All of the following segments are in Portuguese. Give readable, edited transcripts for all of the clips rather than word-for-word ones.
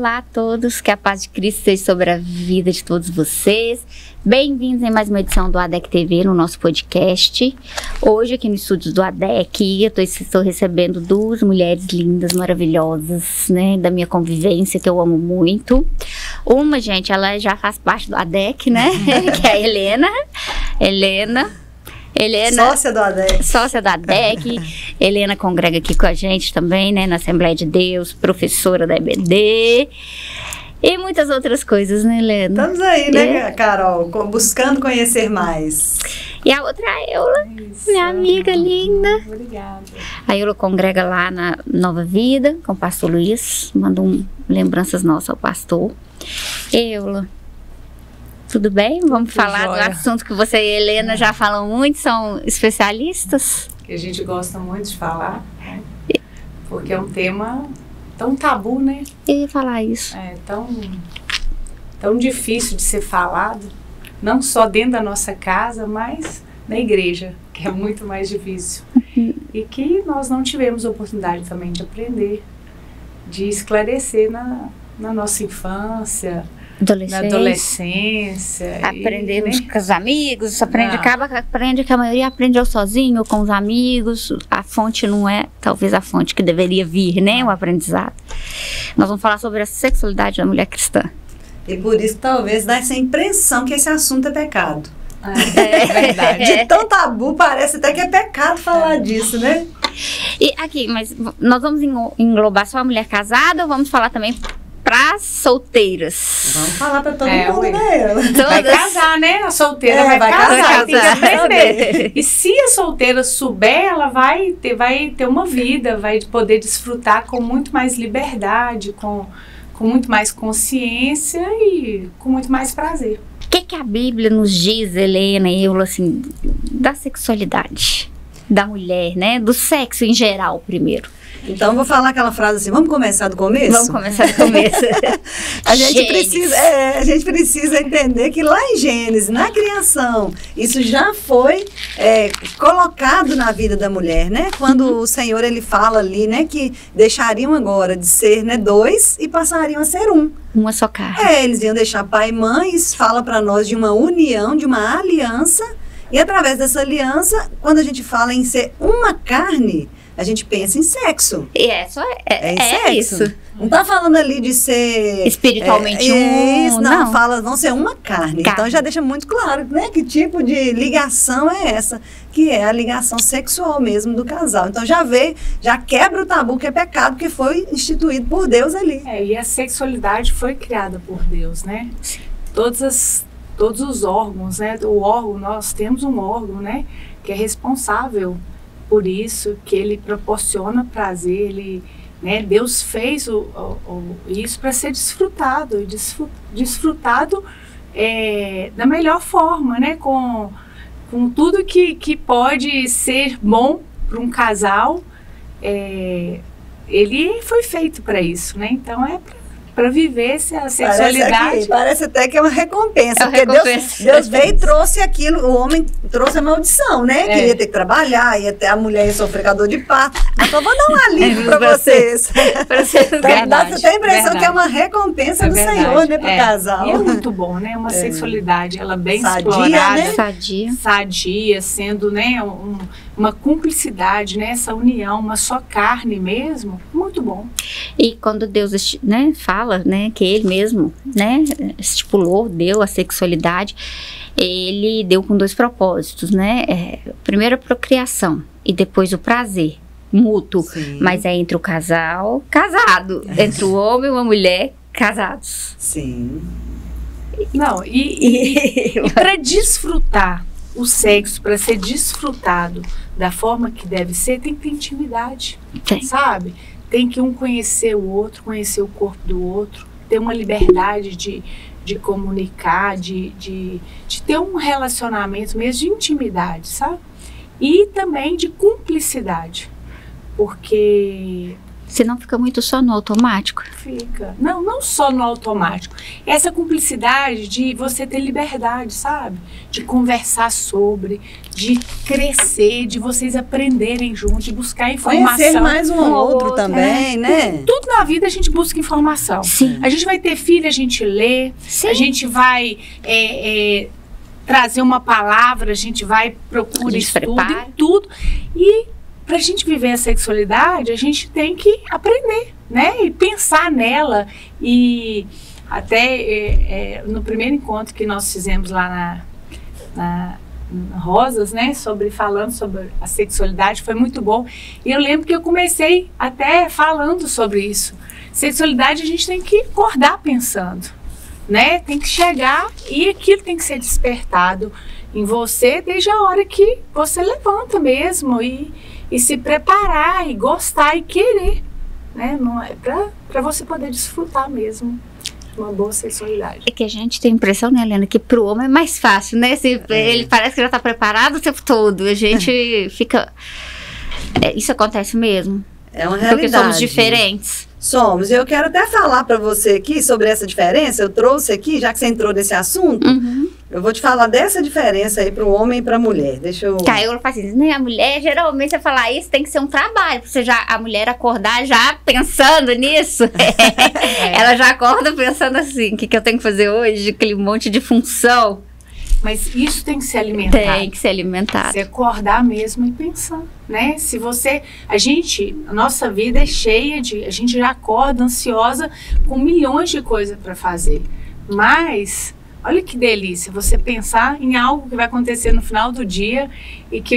Olá a todos, que a paz de Cristo esteja sobre a vida de todos vocês. Bem-vindos em mais uma edição do ADEC TV, no nosso podcast. Hoje aqui no estúdio do ADEC, eu estou recebendo duas mulheres lindas, maravilhosas, né, da minha convivência, que eu amo muito. Uma, gente, ela já faz parte do ADEC, né, que é a Helena, sócia do ADEC. Sócia da ADEC. Helena congrega aqui com a gente também, né, na Assembleia de Deus, professora da EBD e muitas outras coisas, né, Helena? Estamos aí, né, Carol, buscando conhecer mais. E a outra é a Eula, minha amiga linda. Obrigada. A Eula congrega lá na Nova Vida, com o pastor Luiz, manda lembranças nossas ao pastor. Eula, tudo bem? Vamos falar do assunto que você e a Helena já falam muito, são especialistas. Que a gente gosta muito de falar, né? Porque é um tema tão tabu, né? Eu ia falar isso. É tão difícil de ser falado, não só dentro da nossa casa, mas na igreja, que é muito mais difícil. E que nós não tivemos oportunidade também de aprender, de esclarecer na nossa infância, na adolescência. Aprendemos com os amigos, aprende que a maioria aprende ou sozinho ou com os amigos. A fonte não é, talvez, a fonte que deveria vir, né? O aprendizado. Nós vamos falar sobre a sexualidade da mulher cristã. E por isso, talvez, dá essa impressão que esse assunto é pecado. É verdade. De tão tabu, parece até que é pecado falar disso, né? E aqui, mas nós vamos englobar só a mulher casada ou vamos falar também para solteiras? Vamos falar para todo mundo, né? Vai casar, né? A solteira vai casar. Tem que aprender. E se a solteira souber, ela vai ter uma vida, vai poder desfrutar com muito mais liberdade, com muito mais consciência e com muito mais prazer. O que a Bíblia nos diz, Helena e eu, assim, da sexualidade da mulher, né? Do sexo em geral, primeiro. Então, vou falar aquela frase assim, vamos começar do começo? Vamos começar do começo. a gente precisa entender que lá em Gênesis, na criação, isso já foi colocado na vida da mulher, né? Quando o Senhor, ele fala ali, né, que deixariam agora de ser, né, dois e passariam a ser um. Uma só carne. Eles iam deixar pai e mãe, isso fala para nós de uma união, de uma aliança, e através dessa aliança, quando a gente fala em ser uma carne, a gente pensa em sexo. E é isso. Não tá falando ali de ser espiritualmente não, fala, vão ser uma carne. Então já deixa muito claro, né, que tipo de ligação é essa, que é a ligação sexual mesmo do casal. Então já quebra o tabu que é pecado, que foi instituído por Deus ali. E a sexualidade foi criada por Deus, né? Todos os órgãos, né? Nós temos um órgão, né, que é responsável por isso, que ele proporciona prazer, né, Deus fez isso para ser desfrutado da melhor forma, né, com tudo que pode ser bom para um casal, ele foi feito para isso, né, então para viver essa sexualidade. Parece até que é uma recompensa, porque Deus veio e trouxe aquilo, o homem trouxe a maldição, né? Que ia ter que trabalhar, a mulher ia sofrer com a dor de parto. Então vou dar um alívio para vocês. Dá até a impressão que é uma recompensa do Senhor, né, para o casal. E é muito bom, né? Uma sexualidade, ela bem sadia, explorada, né? sadia, sendo, né, uma cumplicidade, né? Essa união, uma só carne mesmo, muito bom. E quando Deus, né, fala, né, que ele mesmo, né, deu a sexualidade, ele deu com dois propósitos, né, primeiro a procriação e depois o prazer mútuo. Sim. Mas é entre o casado, entre o homem e uma mulher casados. Sim. Não, e para desfrutar o sexo, para ser desfrutado da forma que deve ser, tem que ter intimidade, sabe? Tem que um conhecer o outro, conhecer o corpo do outro, ter uma liberdade de comunicar, de ter um relacionamento mesmo de intimidade, sabe? E também de cumplicidade, porque Senão fica muito só no automático. Fica. Não só no automático. Essa cumplicidade de você ter liberdade, sabe? De conversar sobre, de crescer, de vocês aprenderem juntos, de buscar informação. Conhecer mais um ao outro também, né? Tudo na vida a gente busca informação. Sim. A gente vai ter filho, a gente lê. Sim. A gente vai trazer uma palavra, a gente vai procurar estudo e tudo. E para a gente viver a sexualidade, a gente tem que aprender, né? E pensar nela. E até no primeiro encontro que nós fizemos lá na Rosas, né? Falando sobre a sexualidade, foi muito bom. E eu lembro que eu comecei até falando sobre isso. Sexualidade a gente tem que acordar pensando, né? Tem que chegar e aquilo tem que ser despertado em você desde a hora que você levanta mesmo e se preparar e gostar e querer, né? Não é para você poder desfrutar mesmo de uma boa sexualidade. É que a gente tem a impressão, né, Helena, que pro homem é mais fácil, né? Ele parece que já tá preparado o tempo todo. A gente fica... isso acontece mesmo. É uma realidade. Porque somos diferentes. Somos. Eu quero até falar para você aqui sobre essa diferença. Eu trouxe aqui, já que você entrou nesse assunto, eu vou te falar dessa diferença aí para o homem e para a mulher. Deixa eu... Tá, eu faço isso, né? A mulher, geralmente, você falar isso, tem que ser um trabalho. Pra você a mulher acordar já pensando nisso. Ela já acorda pensando assim, o que eu tenho que fazer hoje? Aquele monte de função. Mas isso tem que ser alimentado. Tem que ser alimentado. Você acordar mesmo e pensar, né? Se você... A nossa vida é cheia de... A gente já acorda ansiosa com milhões de coisas para fazer. Mas, olha que delícia, você pensar em algo que vai acontecer no final do dia e que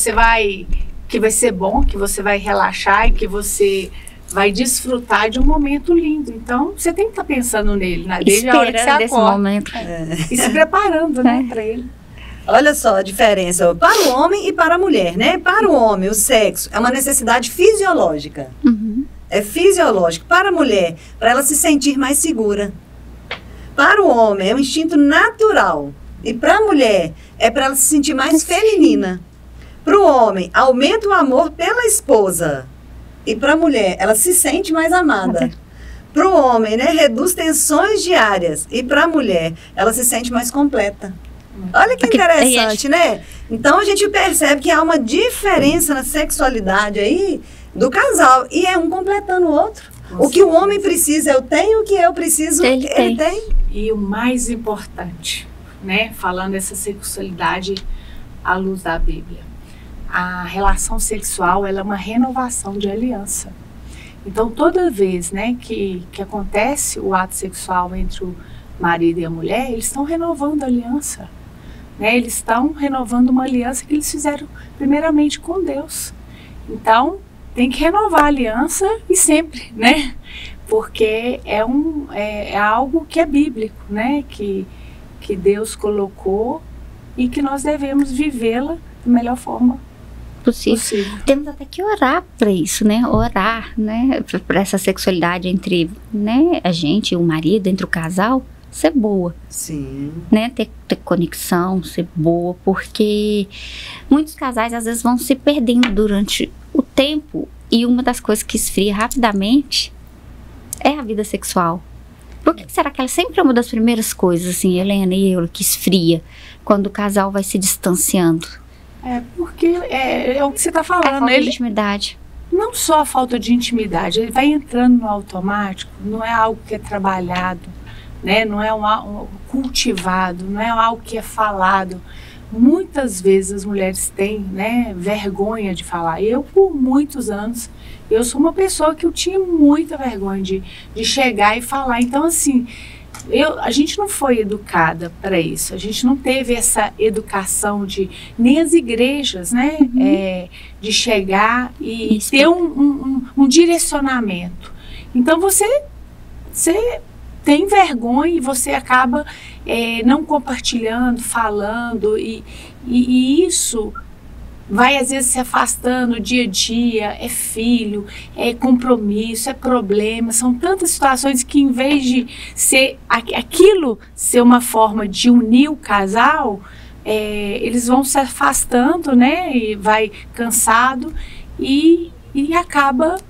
vai ser bom, que você vai relaxar e que você vai desfrutar de um momento lindo. Então, você tem que estar pensando nele, desde a hora que você acorda. Esse momento. E se preparando, né, para ele. Olha só a diferença para o homem e para a mulher, né? Para o homem, o sexo é uma necessidade fisiológica. É fisiológico. Para a mulher, para ela se sentir mais segura. Para o homem, é um instinto natural. E para a mulher, é para ela se sentir mais feminina. Para o homem, aumenta o amor pela esposa. E para a mulher, ela se sente mais amada. Para o homem, né, reduz tensões diárias. E para a mulher, ela se sente mais completa. Olha que interessante, né? Então, a gente percebe que há uma diferença na sexualidade aí do casal. E é um completando o outro. O que o homem precisa, eu tenho. O que eu preciso, ele tem. E o mais importante, né, falando dessa sexualidade à luz da Bíblia. A relação sexual, ela é uma renovação de aliança. Então, toda vez, né, que acontece o ato sexual entre o marido e a mulher, eles estão renovando a aliança. Né? Eles estão renovando uma aliança que eles fizeram primeiramente com Deus. Então, tem que renovar a aliança e sempre, né? Porque é algo que é bíblico, né? Que Deus colocou e que nós devemos vivê-la da melhor forma possível. Temos até que orar para isso, né? Orar, né? Para essa sexualidade entre, né, a gente e o marido, entre o casal, ser boa. Sim. Né? Ter conexão, ser boa, porque muitos casais às vezes vão se perdendo durante o tempo e uma das coisas que esfria rapidamente é a vida sexual. Por que será que ela sempre é uma das primeiras coisas, assim, Helena e eu, que esfria quando o casal vai se distanciando? Porque é o que você está falando. A falta de intimidade. Não só a falta de intimidade, ele vai entrando no automático, não é algo que é trabalhado, né? Não é um cultivado, não é algo que é falado. Muitas vezes as mulheres têm, né, vergonha de falar. Eu, por muitos anos, eu sou uma pessoa que eu tinha muita vergonha de chegar e falar. Então, assim, a gente não foi educada para isso. A gente não teve essa educação nem as igrejas, né, de chegar e ter um direcionamento. Então, você tem vergonha e você acaba não compartilhando, falando, e isso vai às vezes se afastando dia a dia. É filho, é compromisso, é problema, são tantas situações que em vez de ser aquilo ser uma forma de unir o casal, eles vão se afastando, né, e vai cansado e acaba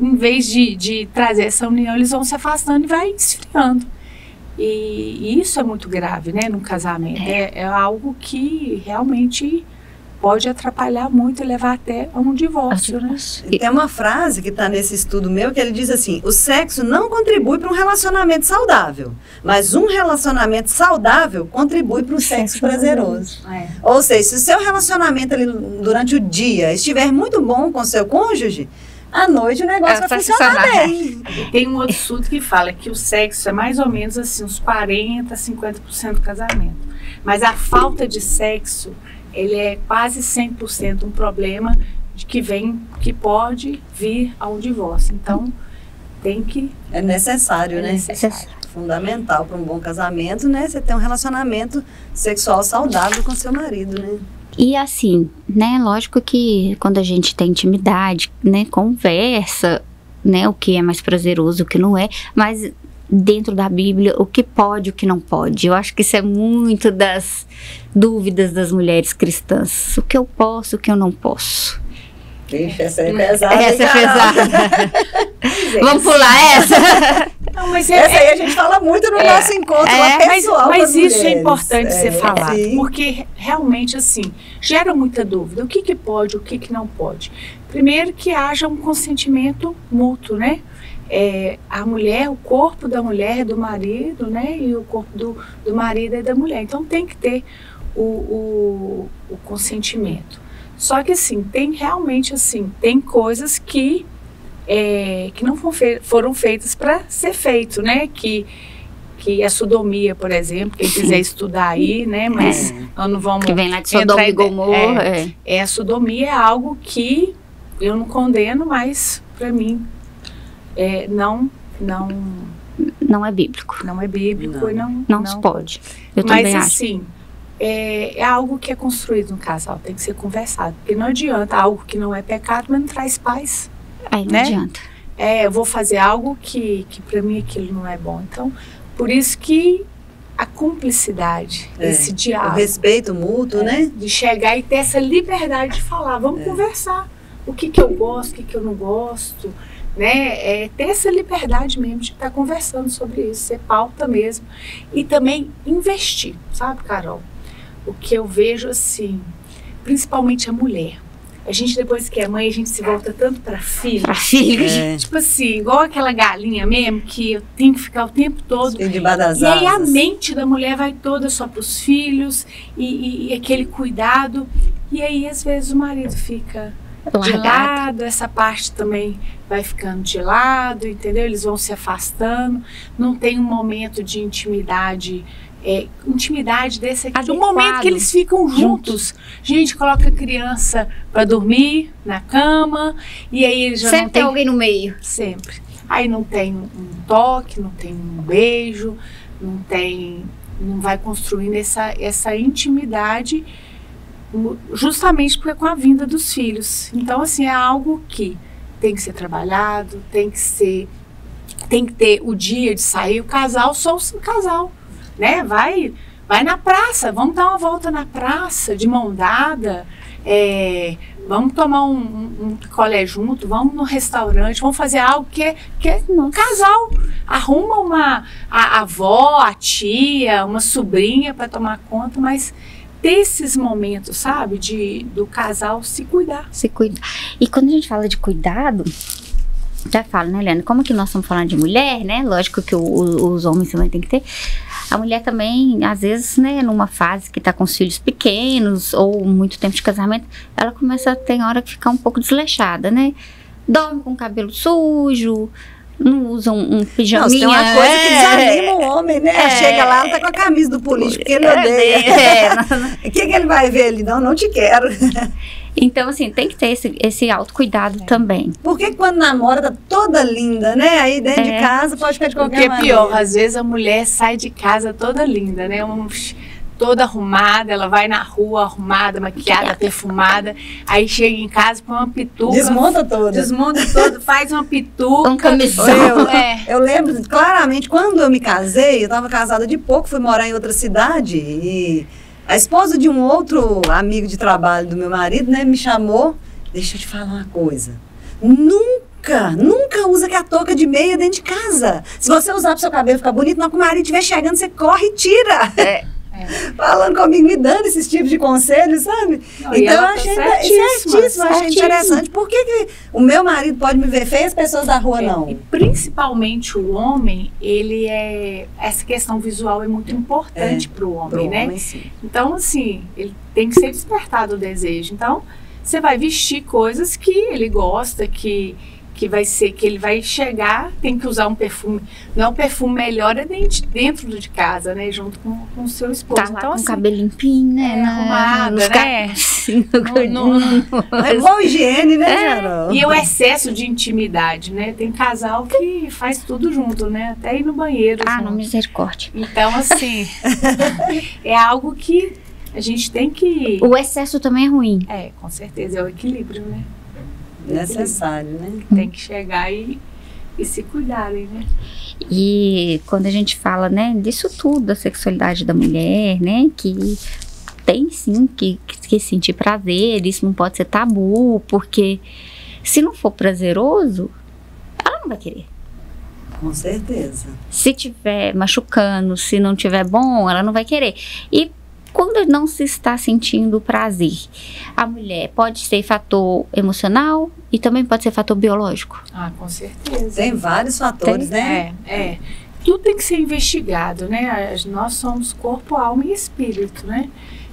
em vez de trazer essa união, eles vão se afastando e vai esfriando. E isso é muito grave, né, no casamento. É algo que realmente pode atrapalhar muito e levar até a um divórcio, né? E tem uma frase que está nesse estudo meu que ele diz assim: o sexo não contribui para um relacionamento saudável, mas um relacionamento saudável contribui para um sexo prazeroso. Ou seja, se o seu relacionamento ali durante o dia estiver muito bom com o seu cônjuge, à noite o negócio vai funcionar bem. E tem um outro estudo que fala que o sexo é mais ou menos assim, uns 40%, 50% do casamento. Mas a falta de sexo, ele é quase 100% um problema que pode vir ao divórcio. Então, é necessário, né? Necessário. Fundamental para um bom casamento, né? Você ter um relacionamento sexual saudável com seu marido, né? E assim, né, lógico que quando a gente tem intimidade, né, conversa, né, o que é mais prazeroso, o que não é, mas dentro da Bíblia, o que pode, o que não pode. Eu acho que isso é muito das dúvidas das mulheres cristãs. O que eu posso, o que eu não posso. Ixi, essa é pesada. Essa é pesada. Vamos pular essa? Não, mas essa aí a gente fala muito no nosso encontro pessoal. Mas isso é importante ser falado, porque realmente assim, gera muita dúvida. O que pode, o que não pode? Primeiro que haja um consentimento mútuo, né? A mulher, o corpo da mulher é do marido, né? E o corpo do marido é da mulher. Então tem que ter o consentimento. Só que assim, tem coisas que não foram feitas para ser feito, né? Que a sodomia, por exemplo, quem quiser estudar aí, né? Mas nós não vamos... Que vem lá de Sodoma e Gomorra. A sodomia é algo que eu não condeno, mas para mim não é bíblico. Não é bíblico e não se pode. Eu também acho. Mas assim, é algo que é construído no casal, tem que ser conversado. Porque não adianta algo que não é pecado, mas não traz paz. Não adianta. Eu vou fazer algo que para mim aquilo não é bom. Então, por isso que a cumplicidade, esse diálogo. O respeito mútuo, né? De chegar e ter essa liberdade de falar, vamos conversar. O que eu gosto, o que eu não gosto, né? Ter essa liberdade mesmo de estar conversando sobre isso, ser pauta mesmo. E também investir, sabe, Carol? O que eu vejo assim, principalmente a mulher. A gente, depois que é mãe, a gente se volta tanto para filho. Para filhos. Tipo assim, igual aquela galinha mesmo, que eu tenho que ficar o tempo todo. Debaixo das e aí a asas. mente da mulher vai toda só para os filhos e aquele cuidado. E aí, às vezes, o marido fica de lado, essa parte também vai ficando de lado, entendeu? Eles vão se afastando, não tem um momento de intimidade. Intimidade desse aqui, do momento que eles ficam juntos. Gente, coloca a criança para dormir na cama e aí eles já sempre não tem alguém no meio. Sempre. Aí não tem um toque, não tem um beijo, não vai construindo essa intimidade, justamente porque com a vinda dos filhos. Então assim, é algo que tem que ser trabalhado, tem que ter o dia de sair, o casal, só o casal. Né? Vai na praça, vamos dar uma volta na praça de mão dada, vamos tomar um picolé junto, vamos no restaurante, vamos fazer algo que é um casal. Arruma a avó, a tia, uma sobrinha para tomar conta, mas ter esses momentos, sabe, do casal se cuidar. Se cuidar. E quando a gente fala de cuidado, já falo, né, Eliane, como que nós estamos falando de mulher, né, lógico que os homens também tem que ter. A mulher também, às vezes, né, numa fase que tá com os filhos pequenos ou muito tempo de casamento, ela começa, tem hora que ficar um pouco desleixada, né? Dorme com o cabelo sujo, não usa um pijaminha. Não, tem uma coisa que desanima o homem, né? Chega lá, ela tá com a camisa do político, porque ele odeia. O que ele vai ver ali? Não te quero. Então, assim, tem que ter esse autocuidado também. Porque quando namora, tá toda linda, né? Aí dentro de casa pode ficar de qualquer maneira. Porque é pior, às vezes a mulher sai de casa toda linda, né? Toda arrumada, ela vai na rua arrumada, maquiada, perfumada. Aí chega em casa, põe uma pituca. Desmonta toda. Faz uma pituca. Um camisão. Eu lembro claramente, quando eu me casei, eu estava casada de pouco, fui morar em outra cidade e a esposa de um outro amigo de trabalho do meu marido, né, me chamou. Deixa eu te falar uma coisa. Nunca nunca usa que a touca de meia dentro de casa. Se você usar pro seu cabelo ficar bonito, não que o marido estiver chegando, você corre e tira. Falando comigo, me dando esses tipos de conselhos, sabe? Não, então eu achei certíssimo, achei interessante. Por que o meu marido pode me ver feio e as pessoas da rua não? E principalmente o homem, essa questão visual é muito importante para o homem, né? Homem, sim. Então, assim, ele tem que ser despertado o desejo. Então, você vai vestir coisas que ele gosta, que ele vai chegar, tem que usar um perfume. Não é um perfume melhor, é dentro de casa, né? Junto com o seu esposo. Tá lá então, com o cabelo limpinho, né? Arrumada, né? É boa higiene, né, Carol? E o excesso de intimidade, né? Tem casal que faz tudo junto, né? Até ir no banheiro. No misericórdia. Então, assim, é algo que a gente tem que... O excesso também é ruim. Com certeza, é o equilíbrio, né? Necessário, né? Tem que chegar e se cuidarem, né? E quando a gente fala, né, disso tudo, da sexualidade da mulher, né, que tem sim que sentir prazer, isso não pode ser tabu, porque se não for prazeroso, ela não vai querer. Com certeza. Se tiver machucando, se não tiver bom, ela não vai querer. E quando não se está sentindo prazer, a mulher pode ser fator emocional e também pode ser fator biológico? Com certeza. Tem vários fatores, né? Tudo tem que ser investigado, né? Nós somos corpo, alma e espírito, né?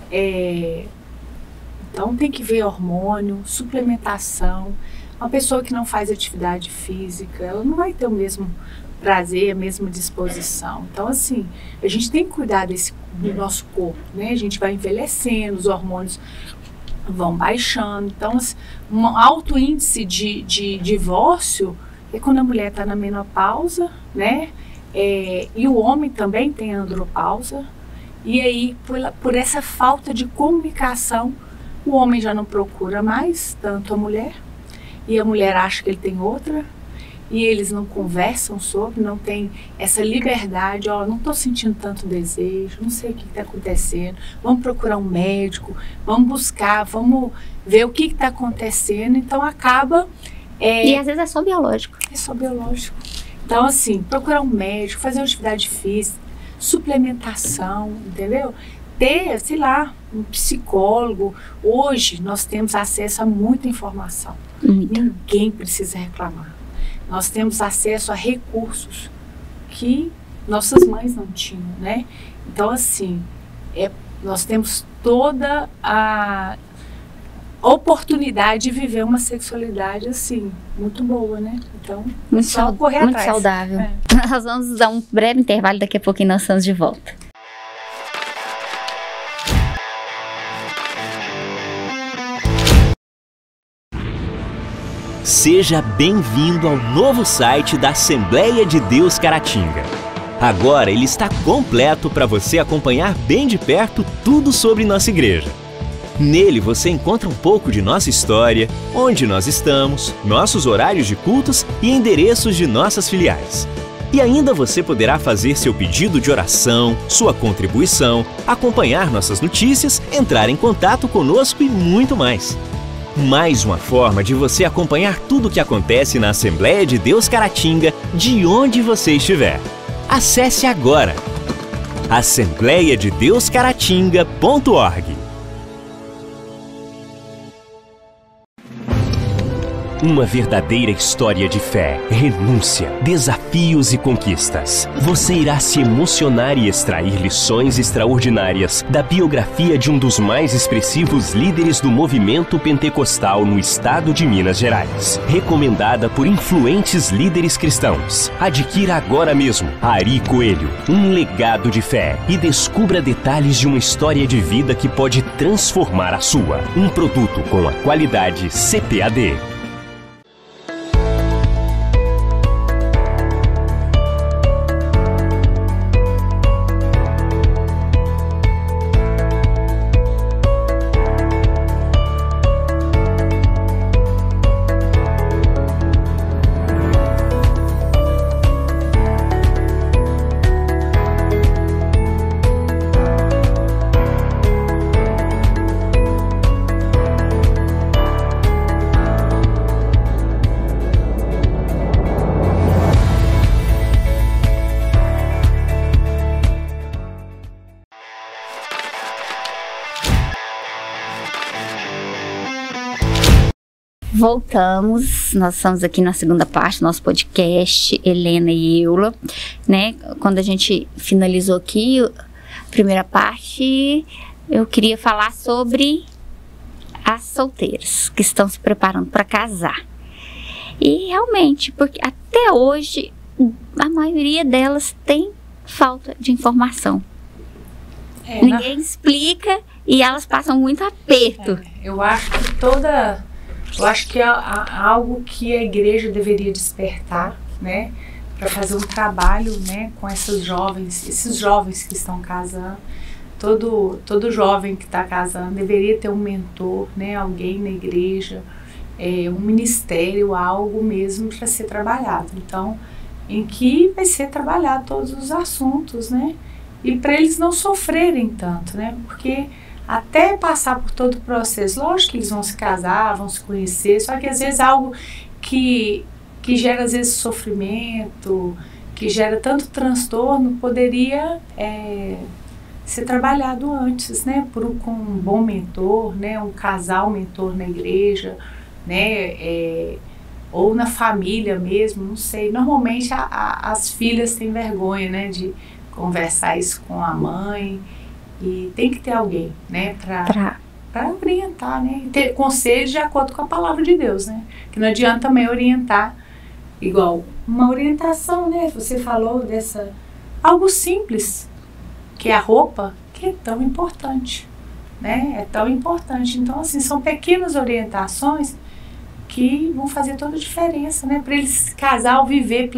Então tem que ver hormônio, suplementação. Uma pessoa que não faz atividade física, ela não vai ter o mesmo prazer, a mesma disposição. Então, assim, a gente tem que cuidar do nosso corpo, né? A gente vai envelhecendo, os hormônios vão baixando. Então, assim, um alto índice de divórcio é quando a mulher está na menopausa, né? E o homem também tem andropausa. E aí, por essa falta de comunicação, o homem já não procura mais tanto a mulher. E a mulher acha que ele tem outra. E eles não conversam sobre, não tem essa liberdade, não estou sentindo tanto desejo, não sei o que está acontecendo, vamos procurar um médico, vamos buscar, vamos ver o que está acontecendo. Então acaba... E às vezes é só biológico. É só biológico. Então, assim, procurar um médico, fazer uma atividade física, suplementação, entendeu? Ter, sei lá, um psicólogo. Hoje nós temos acesso a muita informação. Ninguém precisa reclamar. Nós temos acesso a recursos que nossas mães não tinham, né? Então, assim, nós temos toda a oportunidade de viver uma sexualidade, assim, muito boa, né? Então, só correr atrás. Muito saudável. Nós vamos dar um breve intervalo, daqui a pouquinho nós estamos de volta. Seja bem-vindo ao novo site da Assembleia de Deus Caratinga. Agora ele está completo para você acompanhar bem de perto tudo sobre nossa igreja. Nele você encontra um pouco de nossa história, onde nós estamos, nossos horários de cultos e endereços de nossas filiais. E ainda você poderá fazer seu pedido de oração, sua contribuição, acompanhar nossas notícias, entrar em contato conosco e muito mais. Mais uma forma de você acompanhar tudo o que acontece na Assembleia de Deus Caratinga, de onde você estiver. Acesse agora assembleiadedeuscaratinga.org. Uma verdadeira história de fé, renúncia, desafios e conquistas. Você irá se emocionar e extrair lições extraordinárias da biografia de um dos mais expressivos líderes do movimento pentecostal no estado de Minas Gerais. Recomendada por influentes líderes cristãos. Adquira agora mesmo Ari Coelho, um legado de fé, e descubra detalhes de uma história de vida que pode transformar a sua. Um produto com a qualidade CPAD. Voltamos, nós estamos aqui na segunda parte do nosso podcast, Helena e Eula, né? Quando a gente finalizou aqui a primeira parte, eu queria falar sobre as solteiras que estão se preparando para casar. E realmente, porque até hoje a maioria delas tem falta de informação. Ninguém explica e elas passam muito aperto. Eu acho que é algo que a igreja deveria despertar, né, para fazer um trabalho, né, com esses jovens que estão casando. Todo jovem que está casando deveria ter um mentor, né, alguém na igreja, um ministério, algo mesmo para ser trabalhado. Então, em que vai ser trabalhado todos os assuntos, né, e para eles não sofrerem tanto, né, porque até passar por todo o processo, lógico que eles vão se casar, vão se conhecer, só que às vezes algo que gera às vezes sofrimento, que gera tanto transtorno, poderia ser trabalhado antes, né, com um bom mentor, né, um casal mentor na igreja, né, ou na família mesmo, não sei. Normalmente as filhas têm vergonha, né, de conversar isso com a mãe. E tem que ter alguém, né, para orientar, né, e ter conselhos de acordo com a palavra de Deus, né, que não adianta também orientar igual uma orientação, né, você falou algo simples, que é a roupa, que é tão importante, né, é tão importante. Então, assim, são pequenas orientações que vão fazer toda a diferença, né, para eles casar, viver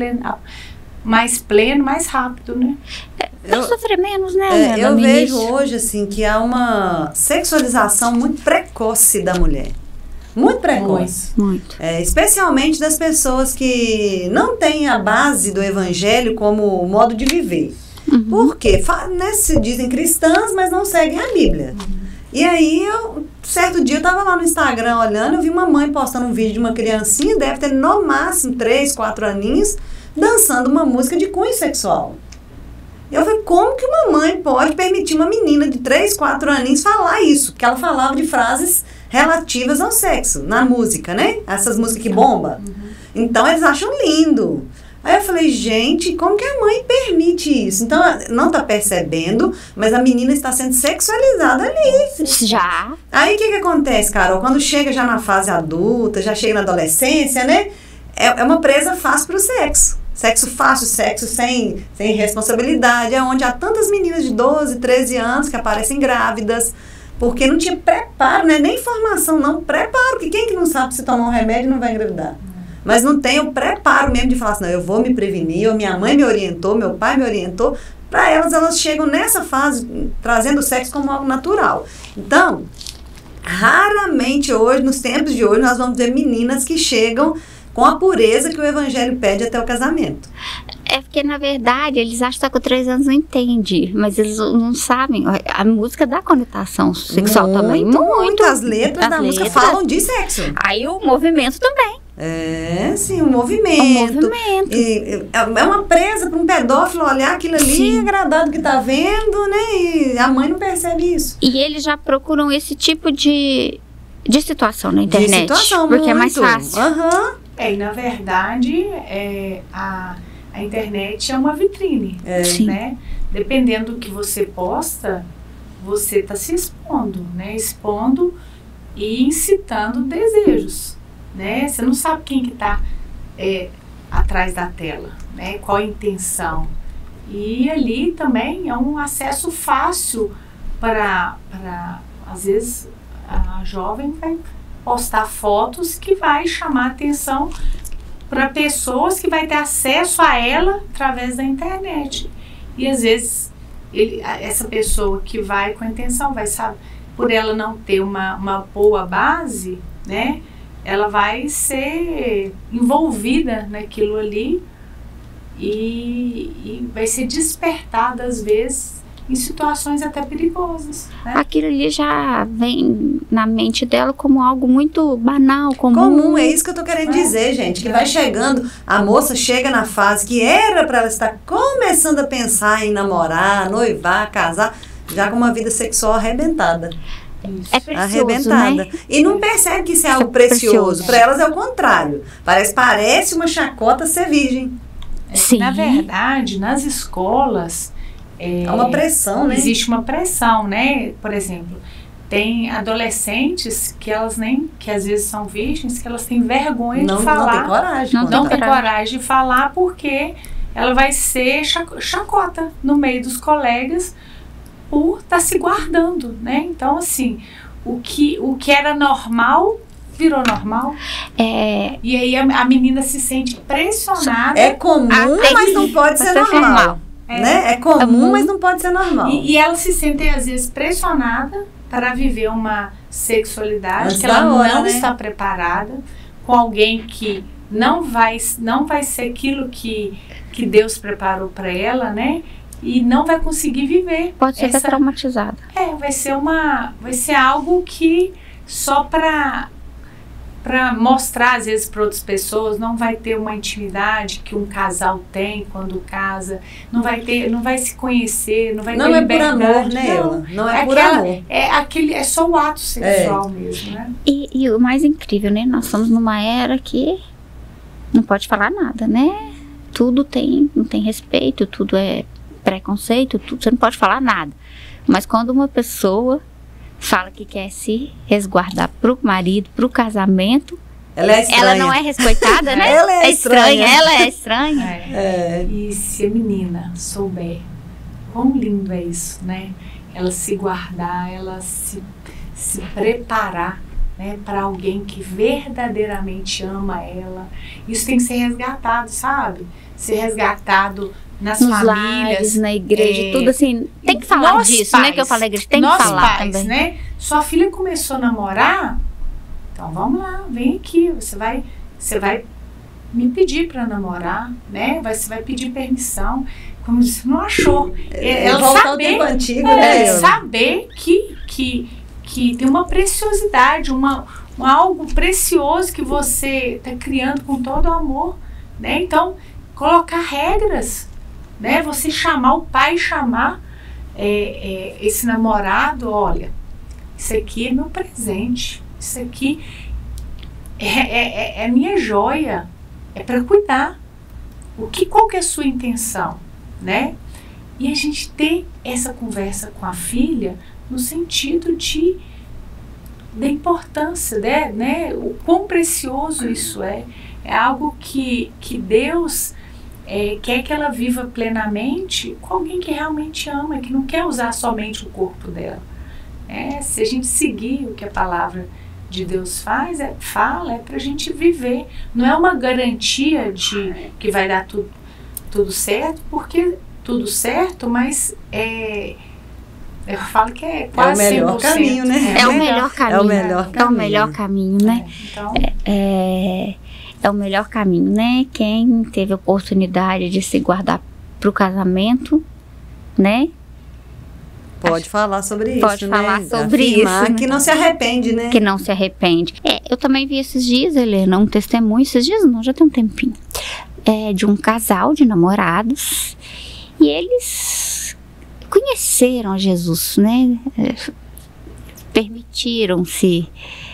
mais pleno, mais rápido, né. Vai sofrer menos, né? Eu vejo hoje, assim, que há uma sexualização muito precoce da mulher. Muito precoce. Muito. Especialmente das pessoas que não têm a base do evangelho como modo de viver. Uhum. Por quê? Se dizem cristãs, mas não seguem a Bíblia. E aí, certo dia, eu estava lá no Instagram olhando, eu vi uma mãe postando um vídeo de uma criancinha, deve ter no máximo 3, 4 aninhos, dançando uma música de cunho sexual. Eu falei, como que uma mãe pode permitir uma menina de 3, 4 aninhos falar isso? Porque ela falava de frases relativas ao sexo, na música, né? Essas músicas que bombam. Então, eles acham lindo. Aí eu falei, gente, como que a mãe permite isso? Então, não está percebendo, mas a menina está sendo sexualizada ali. Já. Aí, o que acontece, Carol? Quando chega já na fase adulta, já chega na adolescência, né? É uma presa fácil para o sexo. Sexo fácil, sexo sem responsabilidade, é onde há tantas meninas de 12, 13 anos que aparecem grávidas, porque não tinha preparo, né? Nem formação, não, preparo, porque quem que não sabe se tomar um remédio não vai engravidar? Mas não tem o preparo mesmo de falar assim, não, eu vou me prevenir, ou minha mãe me orientou, meu pai me orientou. Para elas chegam nessa fase, trazendo o sexo como algo natural. Então, raramente hoje, nos tempos de hoje, nós vamos ver meninas que chegam com a pureza que o evangelho pede até o casamento. É porque, na verdade, eles acham que tá com 3 anos não entende, mas eles não sabem. A música dá conotação sexual também. Muito. As letras da música falam de sexo. Aí o movimento também. Sim, o movimento. É uma presa para um pedófilo olhar aquilo ali, agradado que tá vendo, né? E a mãe não percebe isso. E eles já procuram esse tipo de situação na internet. De situação, porque muito. É mais fácil. E na verdade, a internet é uma vitrine, né? Dependendo do que você posta, você está se expondo, né? Expondo e incitando desejos, né? Você não sabe quem que está atrás da tela, né? Qual a intenção. E ali também é um acesso fácil para às vezes, a jovem vai postar fotos que vai chamar atenção para pessoas que vai ter acesso a ela através da internet. E às vezes essa pessoa que vai com a intenção, vai saber, por ela não ter uma boa base, né, ela vai ser envolvida naquilo ali e vai ser despertada às vezes em situações até perigosas, né? Aquilo ali já vem na mente dela como algo muito banal, comum. É isso que eu tô querendo dizer, gente, que vai chegando, a moça chega na fase que era para ela estar começando a pensar em namorar, noivar, casar, já com uma vida sexual arrebentada. é precioso, arrebentada. né? E não percebe que isso é algo precioso. Para elas é o contrário. Parece uma chacota ser virgem. Sim. Na verdade, nas escolas... É uma pressão, né? Existe uma pressão, né? Por exemplo, tem adolescentes que às vezes são virgens, que elas têm vergonha de falar. Não tem coragem. Não tem coragem de falar porque ela vai ser chacota no meio dos colegas por estar se guardando, né? Então, assim, o que era normal virou normal. E aí a menina se sente pressionada. É comum, mas não pode ser normal. Né? É comum, mas não pode ser normal. E ela se sente, às vezes, pressionada para viver uma sexualidade Antes que ela não né? está preparada, com alguém que não vai ser aquilo que Deus preparou para ela, né? E não vai conseguir viver. Pode ser até traumatizada. Vai ser algo que só para mostrar, às vezes, para outras pessoas, não vai ter uma intimidade que um casal tem quando casa, não vai se conhecer, não vai ter liberdade. Não é por amor, né, Ela? Não é por amor. É só o ato sexual mesmo, né? E o mais incrível, né? Nós estamos numa era que não pode falar nada, né? Tudo não tem respeito, tudo é preconceito, você não pode falar nada. Mas quando uma pessoa fala que quer se resguardar pro marido, pro casamento, ela não é respeitada, né? Ela é estranha. Ela é estranha. E se a menina souber quão lindo é isso, né? Ela se guardar, ela se preparar, né, para alguém que verdadeiramente ama ela. Isso tem que ser resgatado, sabe? Ser resgatado nas famílias, lares, na igreja, tudo assim. Tem que falar disso, pais, né? Que eu falei, igreja, tem que falar pais, também. Né? Sua filha começou a namorar, então vamos lá, vem aqui, você vai me pedir para namorar, né? Você vai pedir permissão. Como você não achou? Ela saber, antigo, né? Saber que tem uma preciosidade, algo precioso que você está criando com todo o amor, né? Então, colocar regras, né? Você chamar o pai, esse namorado, olha, isso aqui é meu presente, isso aqui é minha joia, é para cuidar. Qual que é a sua intenção, né? E a gente ter essa conversa com a filha no sentido da importância, né? O quão precioso isso é algo que Deus quer que ela viva plenamente com alguém que realmente ama, que não quer usar somente o corpo dela. Se a gente seguir o que a palavra de Deus fala, é para a gente viver. Não é uma garantia de que vai dar tudo certo, porque tudo certo, mas eu falo que é quase 100%. É o melhor caminho, né? É o melhor caminho. É o melhor caminho. É o melhor caminho, né? Então, é o melhor caminho, né? Quem teve a oportunidade de se guardar para o casamento, né? Pode falar sobre isso, Pode falar sobre isso, né? Que não se arrepende, né? Que não se arrepende. Eu também vi esses dias, Helena, um testemunho, esses dias não, já tem um tempinho, de um casal de namorados, e eles conheceram Jesus, né? Permitiram-se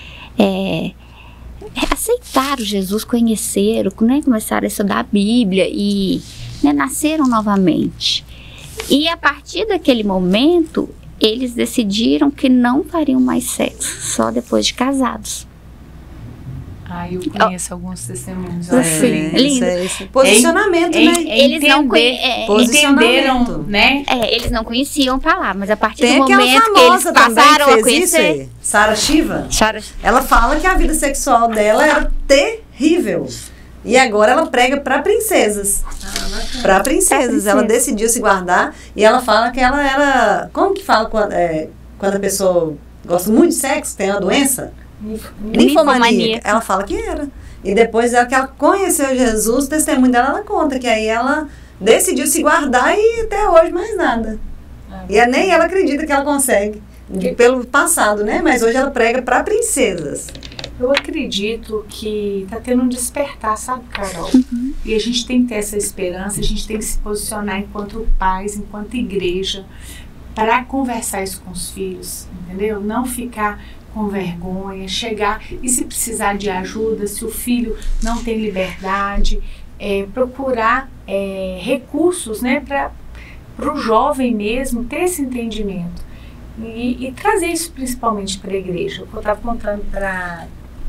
aceitaram Jesus, conheceram, né? Começaram a estudar a Bíblia e, né, nasceram novamente. E a partir daquele momento, eles decidiram que não fariam mais sexo, só depois de casados. Eu conheço alguns testemunhos. Lindo. Isso. Posicionamento, né? Eles não entenderam, né? Eles não conheciam falar, mas a partir Tem do momento que eles passaram a conhecer... Sarah Shiva, ela fala que a vida sexual dela era terrível. E agora ela prega para princesas. Para princesas. Ela decidiu se guardar e ela fala que ela era... Como que fala quando a pessoa gosta muito de sexo, tem uma doença? Ninfomania. Ela fala que era. E depois que ela conheceu Jesus, o testemunho dela, ela conta que aí ela decidiu se guardar e até hoje mais nada. E nem ela acredita que ela consegue. Pelo passado, né? Mas hoje ela prega para princesas. Eu acredito que tá tendo um despertar, sabe, Carol? E a gente tem que ter essa esperança, a gente tem que se posicionar enquanto pais, enquanto igreja, para conversar isso com os filhos, entendeu? Não ficar com vergonha, chegar e se precisar de ajuda, se o filho não tem liberdade, procurar recursos, né, para o jovem mesmo ter esse entendimento e trazer isso principalmente para a igreja. Eu estava contando para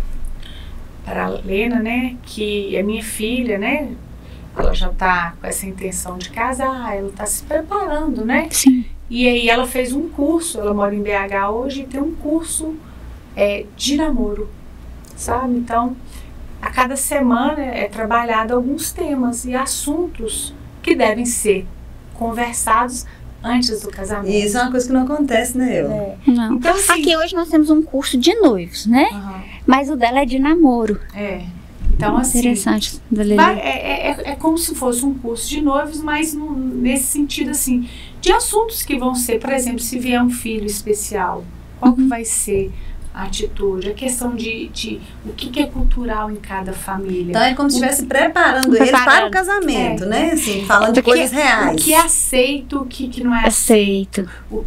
a Lena, né, que a minha filha, né, ela já está com essa intenção de casar, ela está se preparando, né? Sim. E aí ela fez um curso, ela mora em BH hoje e tem um curso de namoro, sabe? Então, a cada semana é trabalhado alguns temas e assuntos que devem ser conversados antes do casamento. Isso é uma coisa que não acontece, né, Não. Então, assim, aqui hoje nós temos um curso de noivos, né? Mas o dela é de namoro. Então, assim, interessante. É como se fosse um curso de noivos, mas nesse sentido, assim, de assuntos que vão ser, por exemplo, se vier um filho especial, qual que vai ser a atitude, a questão de o que é cultural em cada família. Então é como se estivesse preparando eles para o casamento, né? Assim, falando de coisas reais. O que é aceito, o que não é aceito. O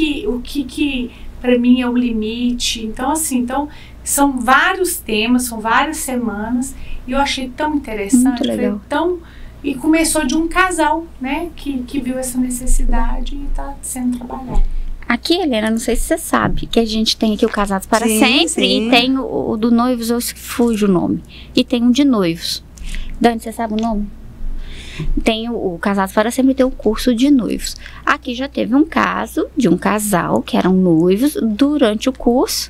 que para mim é o limite. Então, assim, são vários temas, são várias semanas, e eu achei tão interessante. Muito legal. E começou de um casal, né, que viu essa necessidade e está sendo trabalhado. Aqui, Helena, não sei se você sabe, que a gente tem aqui o Casados para Sempre, sim. E tem o do Noivos, eu fujo o nome, e tem um de Noivos. Dani, você sabe o nome? Tem o Casados para Sempre e tem o curso de noivos. Aqui já teve um caso de um casal que eram noivos, durante o curso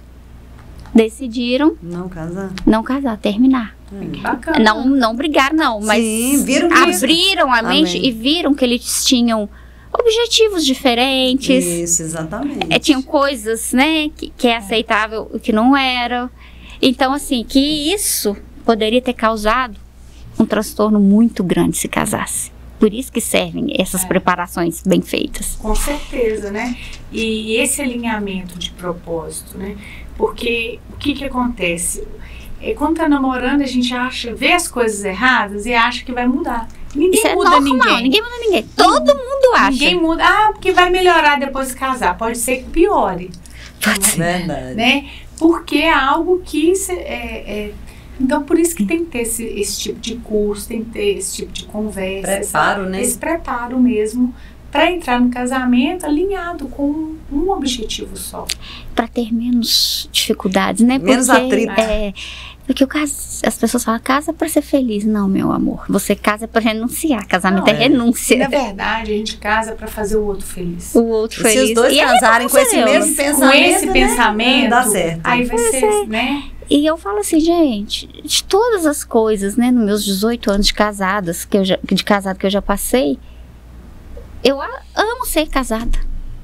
decidiram não casar, terminar. Bacana. Não brigaram, não, mas abriram a mente e viram que eles tinham objetivos diferentes. Isso, exatamente. Tinham coisas, né, que é aceitável e que não era. Então, assim, que isso poderia ter causado um transtorno muito grande se casasse. Por isso que servem essas preparações bem feitas. Com certeza, né? E esse alinhamento de propósito, né? Porque o que acontece? Quando tá namorando, a gente vê as coisas erradas e acha que vai mudar. Ninguém muda ninguém. Todo mundo acha. Ninguém muda. Porque vai melhorar depois de casar. Pode ser que piore. Verdade. Né? Porque é algo que... Então, por isso que tem que ter esse tipo de curso, tem que ter esse tipo de conversa. Esse preparo mesmo, para entrar no casamento alinhado com um objetivo só. Para ter menos dificuldades, né? Menos atrito. Porque as pessoas falam, casa para ser feliz. Não, meu amor, você casa para renunciar. Casamento é renúncia. Na verdade, a gente casa para fazer o outro feliz. O outro feliz. Se os dois casarem com esse mesmo pensamento, com esse pensamento, dá certo. Aí vai ser, né? E eu falo assim, gente, de todas as coisas, né, nos meus 18 anos de casadas, de casado que eu já passei, eu amo ser casada.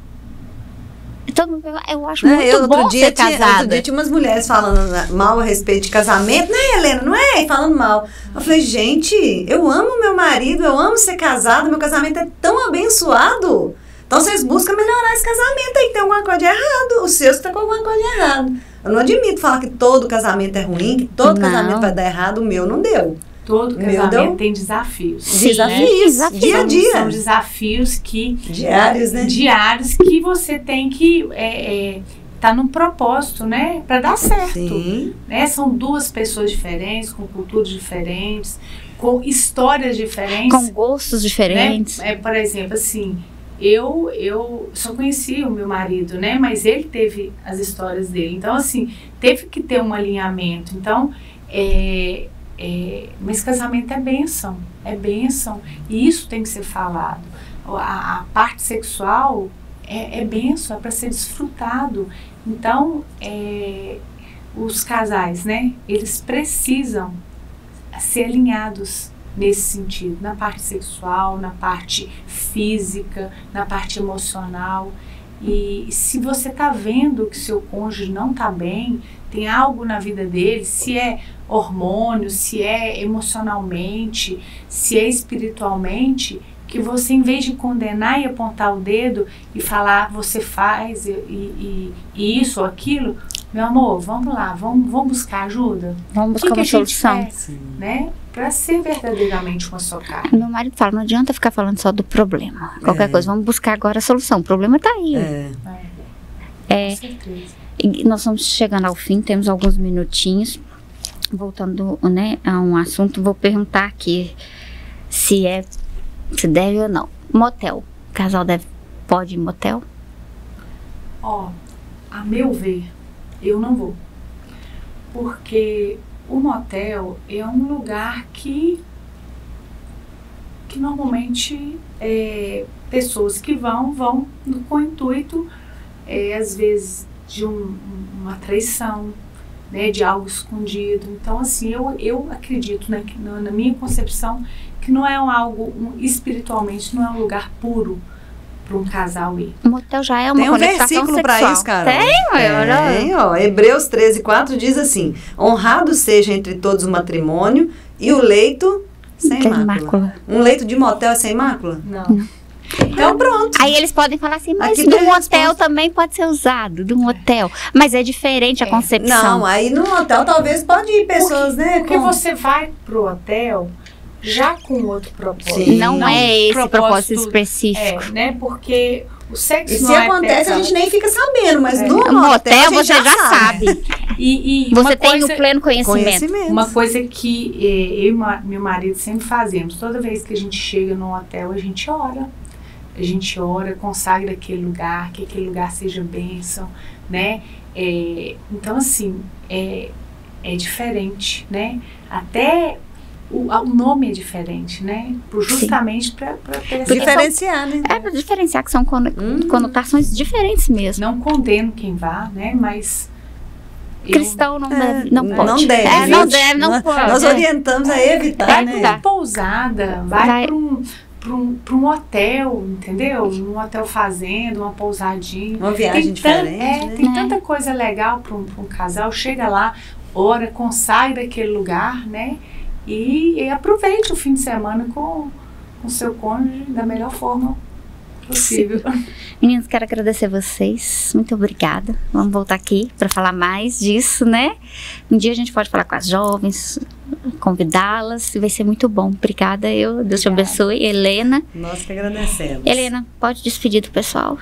Então, eu acho muito bom ser casada. Outro dia tinha umas mulheres falando mal a respeito de casamento, né, Helena? Não é? Falando mal. Eu falei, gente, eu amo meu marido, eu amo ser casada, meu casamento é tão abençoado. Então, vocês buscam melhorar esse casamento aí, que tem alguma coisa de errado. O seu está com alguma coisa de errado. Eu não admito falar que todo casamento é ruim, que todo casamento vai dar errado, o meu não deu. Todo casamento tem desafios. Sim, desafios, dia a dia. São desafios diários, né? Diários que você tem que tá num propósito, né? Para dar certo. Sim. Né? São duas pessoas diferentes, com culturas diferentes, com histórias diferentes. Com gostos diferentes. Né? Por exemplo, assim, eu só conheci o meu marido, né? Mas ele teve as histórias dele. Então, assim, teve que ter um alinhamento. Então, mas casamento é bênção. E isso tem que ser falado. A parte sexual é bênção, é para ser desfrutado. Então, os casais, né? Eles precisam ser alinhados nesse sentido, na parte sexual, na parte física, na parte emocional. E se você está vendo que seu cônjuge não está bem, tem algo na vida dele, se é hormônio, se é emocionalmente, se é espiritualmente, que você, em vez de condenar e apontar o dedo e falar, você faz e isso ou aquilo, meu amor, vamos lá, vamos buscar ajuda. Vamos buscar uma solução. Né? para ser verdadeiramente uma só carne. Meu marido fala, não adianta ficar falando só do problema. Qualquer coisa, vamos buscar agora a solução. O problema está aí. Com certeza. E nós estamos chegando ao fim, temos alguns minutinhos. Voltando, né, a um assunto, vou perguntar aqui se deve ou não. Motel. O casal pode ir em motel? A meu ver, eu não vou. Porque o motel é um lugar que normalmente pessoas que vão com o intuito, às vezes, de uma traição, né, de algo escondido. Então, assim, eu acredito, né, que na minha concepção, que não é espiritualmente, não é um lugar puro para um casal ir. O motel já é uma conexão sexual. Tem um versículo para isso, cara. Tem, ó. Hebreus 13:4 diz assim: honrado seja entre todos o matrimônio e o leito sem mácula. Um leito de motel é sem mácula? Não. Então pronto. Aí eles podem falar assim, mas do motel também pode ser usado, do motel. Mas é diferente a concepção. Não, aí no motel talvez pode ir pessoas, né? Porque você vai pro hotel já com outro propósito. Sim. Não é esse propósito específico. Né? Porque o sexo e se acontece, a gente nem fica sabendo, mas no motel você já sabe. E você tem o pleno conhecimento. Uma coisa que eu e meu marido sempre fazemos, toda vez que a gente chega no hotel, a gente ora. A gente ora, consagra aquele lugar, que aquele lugar seja bênção, né? Então, assim, é diferente, né? Até o nome é diferente, né? Justamente para diferenciar, né? Para diferenciar, que são conotações diferentes mesmo. Não condeno quem vá, né? Mas cristão não deve. Não deve, não pode. Nós orientamos a evitar, né? Vai para uma pousada, vai para um hotel, entendeu? Um hotel fazenda, uma pousadinha. Uma viagem diferente, né? Tem tanta coisa legal para um casal. Chega lá, ora, consagra aquele lugar, né? E aproveite o fim de semana com o seu cônjuge da melhor forma possível. Meninas, quero agradecer vocês. Muito obrigada. Vamos voltar aqui para falar mais disso, né? Um dia a gente pode falar com as jovens, convidá-las, vai ser muito bom. Obrigada, Deus te abençoe. Helena. Nós que agradecemos. Helena, pode despedir do pessoal.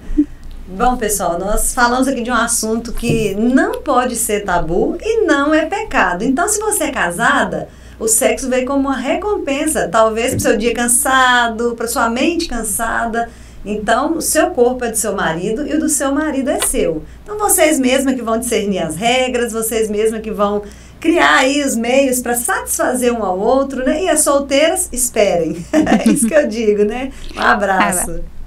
Bom, pessoal, nós falamos aqui de um assunto que não pode ser tabu e não é pecado. Então, se você é casada, o sexo veio como uma recompensa, talvez para o seu dia cansado, para sua mente cansada. Então, o seu corpo é do seu marido e o do seu marido é seu. Então, vocês mesmas que vão discernir as regras, vocês mesmas que vão criar aí os meios para satisfazer um ao outro, né? E as solteiras, esperem. É isso que eu digo, né? Um abraço.